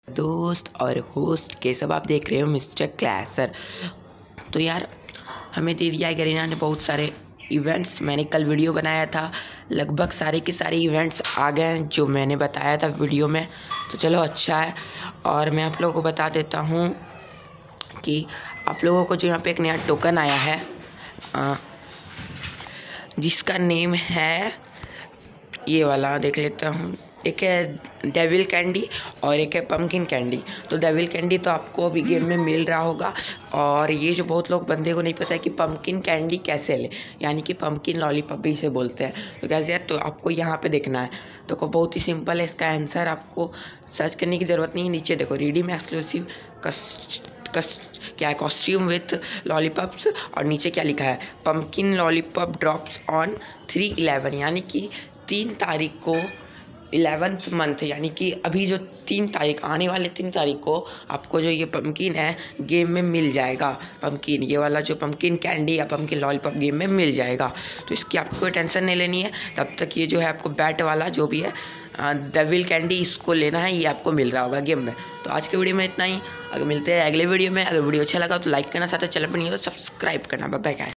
दोस्त और होस्ट के सब आप देख रहे हो मिस्टर क्लैसर। तो यार हमें दे दिया है गरेना ने बहुत सारे इवेंट्स। मैंने कल वीडियो बनाया था, लगभग सारे के सारे इवेंट्स आ गए हैं जो मैंने बताया था वीडियो में। तो चलो अच्छा है। और मैं आप लोगों को बता देता हूँ कि आप लोगों को जो यहाँ पे एक नया टोकन आया है जिसका नेम है ये वाला, देख लेता हूँ। एक है डेविल कैंडी और एक है पम्किन कैंडी। तो डेविल कैंडी तो आपको अभी गेम में मिल रहा होगा। और ये जो बहुत लोग बंदे को नहीं पता है कि पम्किन कैंडी कैसे ले, यानी कि पम्किन लॉलीपॉप भी इसे बोलते हैं। तो कैसे यार, तो आपको यहाँ पे देखना है। तो बहुत ही सिंपल है इसका आंसर, आपको सर्च करने की ज़रूरत नहीं है। नीचे देखो, रिडीम एक्सक्लूसिव क्या है, कॉस्ट्यूम विथ लॉलीपॉप्स। और नीचे क्या लिखा है, पम्किन लॉलीपॉप ड्रॉप्स ऑन 3/11, यानी कि 3 तारीख को 11th मंथ, यानी कि अभी जो 3 तारीख आने वाले 3 तारीख को आपको जो ये पम्किन है गेम में मिल जाएगा। पम्किन ये वाला जो पम्किन कैंडी या पम्किन लॉलीपॉप गेम में मिल जाएगा। तो इसकी आपको कोई टेंशन नहीं लेनी है। तब तक ये जो है आपको बैट वाला जो भी है डेविल कैंडी, इसको लेना है, ये आपको मिल रहा होगा गेम में। तो आज के वीडियो में इतना ही। अगर मिलते हैं अगले वीडियो में। अगर वीडियो अच्छा लगा तो लाइक करना, साथ ही चैनल पर नहीं हो तो सब्सक्राइब करना। Bye bye.